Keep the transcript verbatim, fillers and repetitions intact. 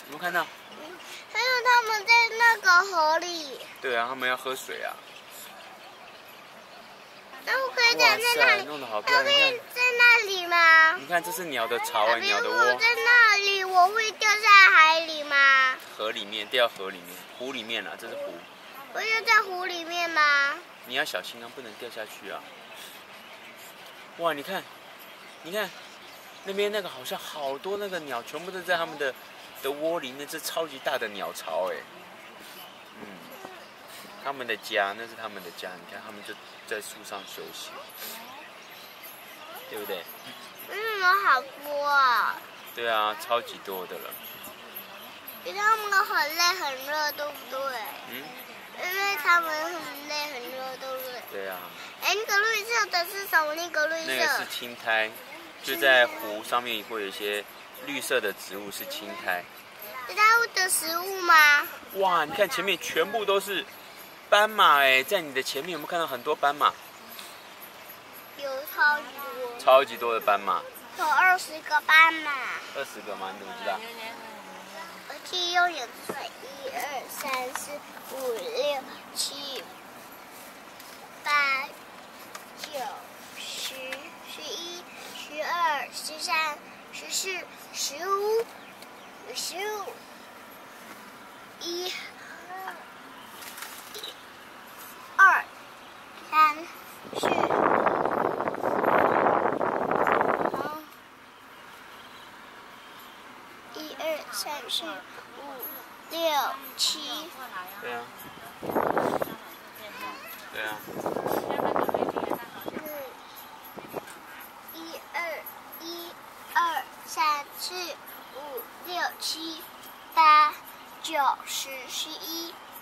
有没有看到？ 还有他们在那个河里。 对啊，他们要喝水啊。 那我可以站在那里， 弄得好漂亮！ 我可以在那里吗？ 你看，这是鸟的巢哎，鸟的窝。 我在那里，我会掉下海里吗？ 河里面，掉河里面，湖里面啊，这是湖。 我要在湖里面吗？ 你要小心啊，不能掉下去啊！哇，你看，你看，那边那个好像好多那个鸟，全部都在他们的的窝里面，这超级大的鸟巢哎。嗯，他们的家，那是他们的家。你看，他们就在树上休息，对不对？ 为什么好多啊？ 对啊，超级多的了。 因为他们很累很热，对不对？ 嗯。 因为他们很累很热，对不对？ 对啊。 哎，那个绿色的是什么？那个绿色。 那个是青苔，就在湖上面会有一些绿色的植物是青苔。 是它的食物吗？ 哇，你看前面全部都是斑马哎，在你的前面有没有看到很多斑马？ 有超级多。 超级多的斑马。 有二十个斑马。 二十个吗？你怎么知道？ 我记用眼算，一二三四五六七八九十十一十二十三十四十五十五一二三四一二三四五六七。 对啊。对啊。 一二一二三四五六七八九十十一